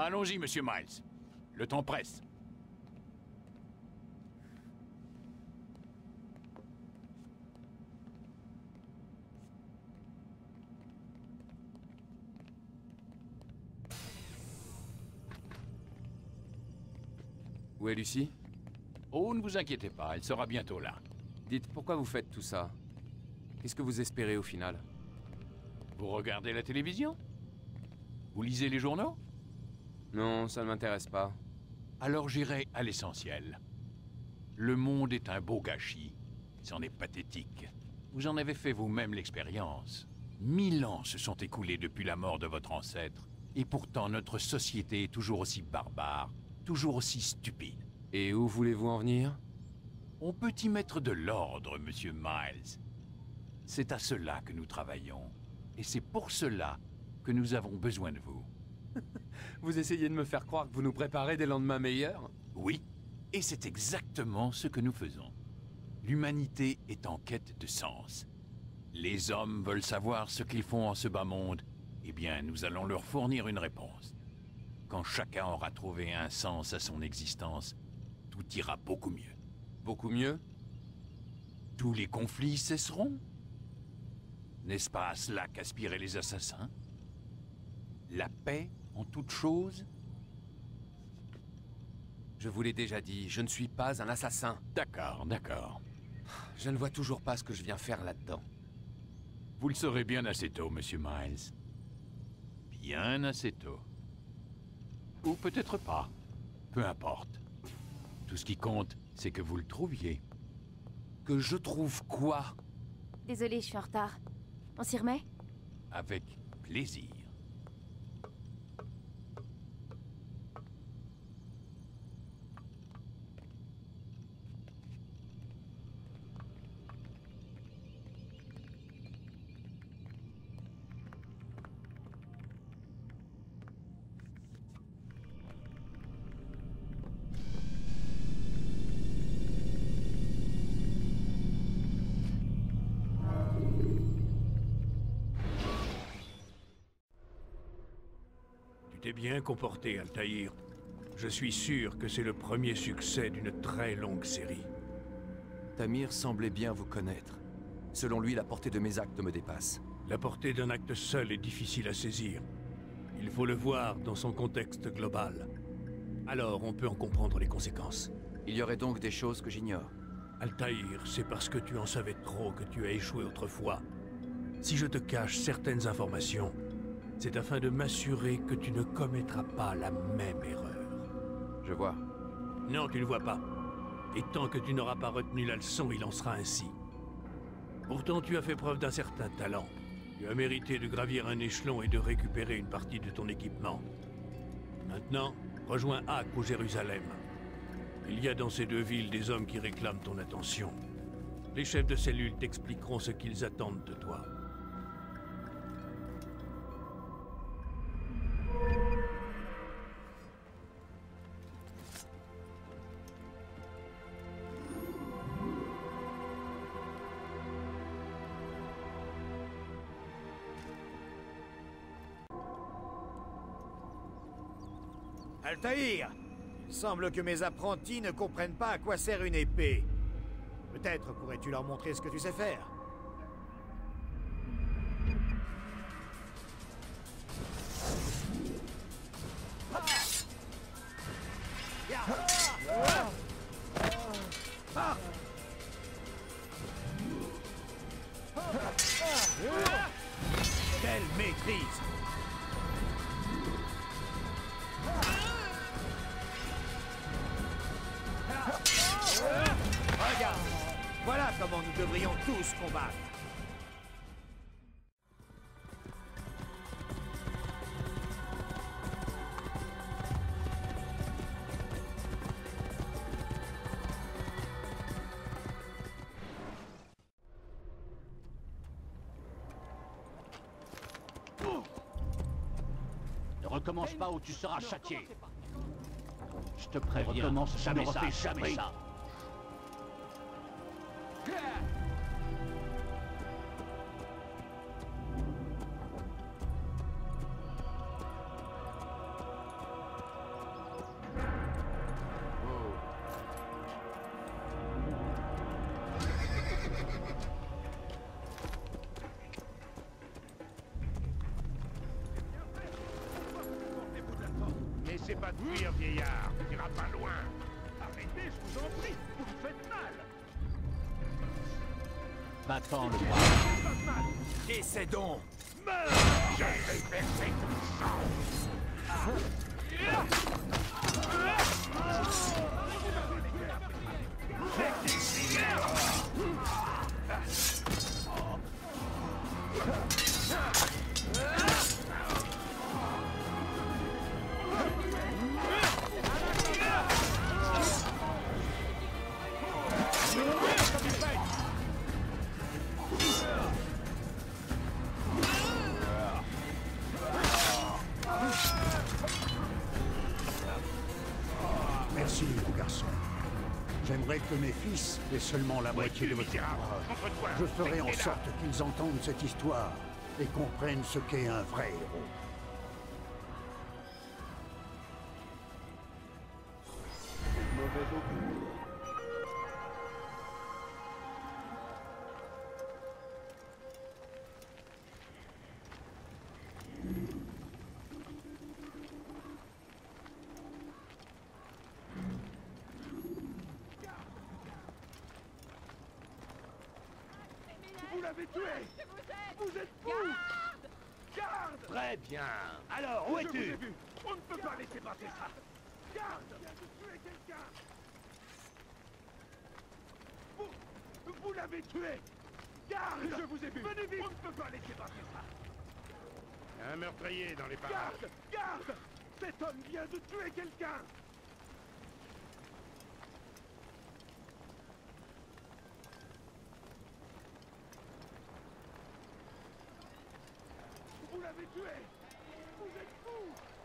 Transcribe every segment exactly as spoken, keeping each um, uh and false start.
Allons-y, monsieur Miles. Le temps presse. Où est Lucie? Oh, ne vous inquiétez pas, elle sera bientôt là. Dites, pourquoi vous faites tout ça? Qu'est-ce que vous espérez au final? Vous regardez la télévision? Vous lisez les journaux? Non, ça ne m'intéresse pas. Alors j'irai à l'essentiel. Le monde est un beau gâchis. C'en est pathétique. Vous en avez fait vous-même l'expérience. Mille ans se sont écoulés depuis la mort de votre ancêtre. Et pourtant notre société est toujours aussi barbare, toujours aussi stupide. Et où voulez-vous en venir? On peut y mettre de l'ordre, monsieur Miles. C'est à cela que nous travaillons. Et c'est pour cela que nous avons besoin de vous. Vous essayez de me faire croire que vous nous préparez des lendemains meilleurs? Oui, et c'est exactement ce que nous faisons. L'humanité est en quête de sens. Les hommes veulent savoir ce qu'ils font en ce bas monde. Eh bien, nous allons leur fournir une réponse. Quand chacun aura trouvé un sens à son existence, tout ira beaucoup mieux. Beaucoup mieux? Tous les conflits cesseront. N'est-ce pas à cela qu'aspiraient les assassins? La paix en toute chose? Je vous l'ai déjà dit, je ne suis pas un assassin. D'accord, d'accord. Je ne vois toujours pas ce que je viens faire là-dedans. Vous le saurez bien assez tôt, monsieur Miles. Bien assez tôt. Ou peut-être pas. Peu importe. Tout ce qui compte, c'est que vous le trouviez. Que je trouve quoi? Désolée, je suis en retard. On s'y remet? Avec plaisir. Tu t'es bien comporté, Altaïr. Je suis sûr que c'est le premier succès d'une très longue série. Tamir semblait bien vous connaître. Selon lui, la portée de mes actes me dépasse. La portée d'un acte seul est difficile à saisir. Il faut le voir dans son contexte global. Alors on peut en comprendre les conséquences. Il y aurait donc des choses que j'ignore. Altaïr, c'est parce que tu en savais trop que tu as échoué autrefois. Si je te cache certaines informations, c'est afin de m'assurer que tu ne commettras pas la même erreur. Je vois. Non, tu ne vois pas. Et tant que tu n'auras pas retenu la leçon, il en sera ainsi. Pourtant, tu as fait preuve d'un certain talent. Tu as mérité de gravir un échelon et de récupérer une partie de ton équipement. Maintenant, rejoins Ak ou Jérusalem. Il y a dans ces deux villes des hommes qui réclament ton attention. Les chefs de cellule t'expliqueront ce qu'ils attendent de toi. Altaïr! Il semble que mes apprentis ne comprennent pas à quoi sert une épée. Peut-être pourrais-tu leur montrer ce que tu sais faire. Quelle maîtrise! Regarde! Voilà comment nous devrions tous combattre. Ne recommence pas ou tu seras châtié. Je te préviens, recommence jamais ça, jamais ça. n'essaie pas de fuir, vieillard. Tu n'iras pas loin. Arrêtez, je vous en prie. Vous me faites mal. Va-t'en, le roi. Essaie donc. Meurs. Je vais percer ton sang. Merci, mon garçon. J'aimerais que mes fils aient seulement la moitié de votre courage. Je ferai en sorte qu'ils entendent cette histoire et comprennent ce qu'est un vrai héros. Mauvais augure. Vous l'avez tué! Vous êtes fou! Garde! Très bien. Alors, où es-tu? Je vous ai vu. On ne peut pas laisser passer ça. Garde! Il vient de tuer quelqu'un! Vous... Vous l'avez tué! Garde! Je vous ai vu. Venez vite! On ne peut pas laisser passer ça. Un meurtrier dans les parages. Garde! Garde! Cet homme vient de tuer quelqu'un! Vous l'avez tué! Vous êtes fou!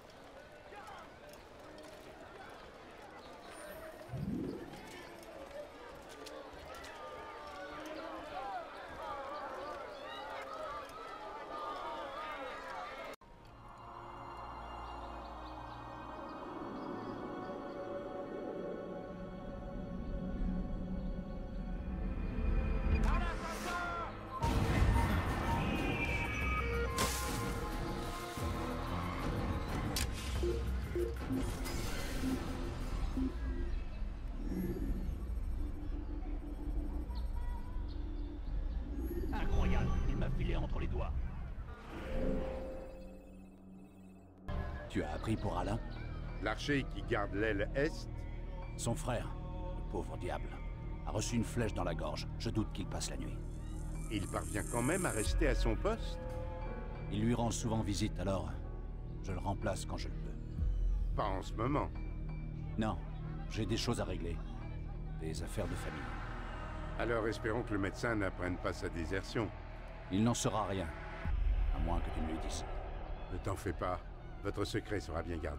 Incroyable, il m'a filé entre les doigts. Tu as appris pour Alain? L'archer qui garde l'aile Est? Son frère, le pauvre diable, a reçu une flèche dans la gorge. Je doute qu'il passe la nuit. Il parvient quand même à rester à son poste? Il lui rend souvent visite, alors je le remplace quand je le peux. Pas en ce moment. Non, j'ai des choses à régler. Des affaires de famille. Alors espérons que le médecin n'apprenne pas sa désertion. Il n'en saura rien, à moins que tu ne lui dises. Ne t'en fais pas, votre secret sera bien gardé.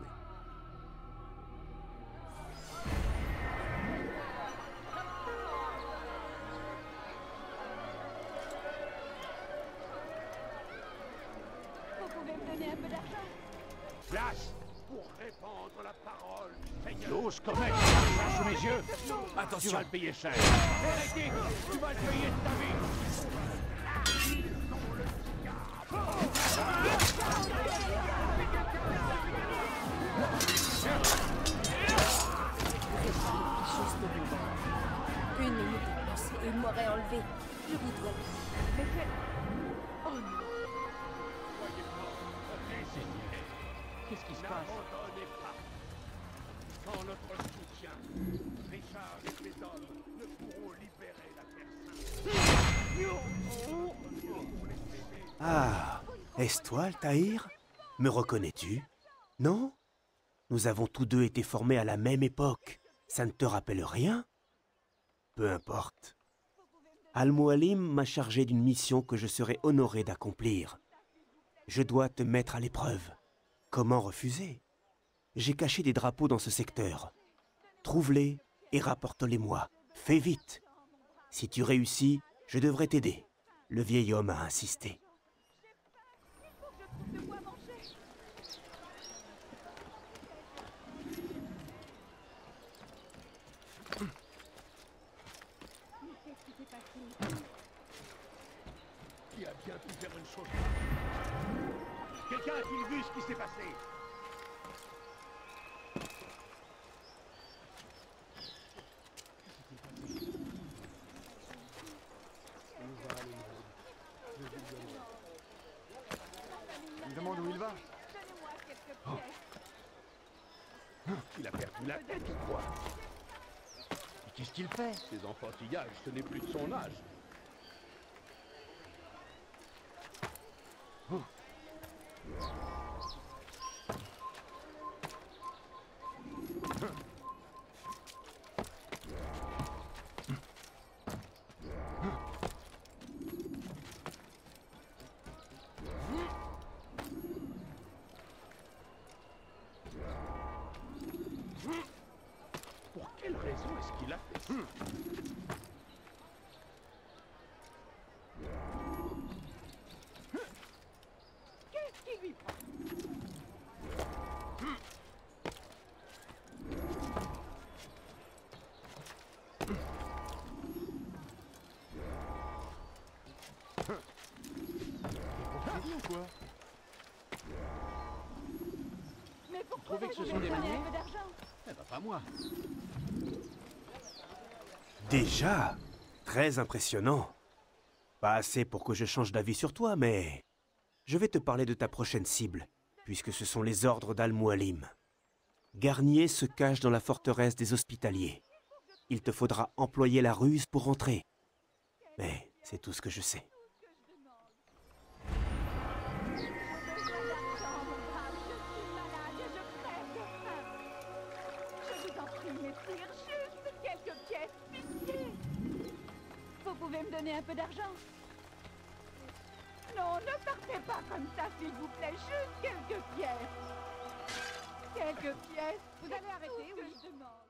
Vous pouvez me donner un peu d'argent? Place pour répandre la parole du Seigneur. L'ose commettre ça sous mes yeux. Attention. Tu vas le payer cher. Hérétique, tu vas le payer de ta vie. Une minute de plus et il m'aurait enlevé. Je vous dois. Mais quel... Oh non. Qu'est-ce qui se passe? N'abandonnez pas. Sans notre soutien, Richard et ses hommes ne pourront libérer la personne. Ah, est-ce toi, Altaïr? Me reconnais-tu? Non? Nous avons tous deux été formés à la même époque. Ça ne te rappelle rien? Peu importe. Al-Mualim m'a chargé d'une mission que je serai honoré d'accomplir. Je dois te mettre à l'épreuve. Comment refuser? J'ai caché des drapeaux dans ce secteur. Trouve-les et rapporte-les-moi. Fais vite. Si tu réussis, je devrais t'aider. Le vieil homme a insisté. Qui a bien pu faire une chose? Quelqu'un a-t-il vu ce qui s'est passé? Il a perdu la tête, je crois. Mais qu'est-ce qu'il fait? Ces enfantillages, ce n'est plus de son âge. Oh. Pour quelle raison est-ce qu'il a fait ça? Qu'est-ce qui lui prend? Ou quoi? Mais pourquoi trouvez que ce vous sont des voulez donner manières? un peu d'argent? Eh ben, pas moi. Déjà? Très impressionnant. Pas assez pour que je change d'avis sur toi, mais... Je vais te parler de ta prochaine cible, puisque ce sont les ordres d'Al-Mualim. Garnier se cache dans la forteresse des Hospitaliers. Il te faudra employer la ruse pour entrer. Mais c'est tout ce que je sais. Vous pouvez me donner un peu d'argent? Non, ne partez pas comme ça, s'il vous plaît. Juste quelques pièces. Quelques pièces. Vous allez arrêter, oui, je demande.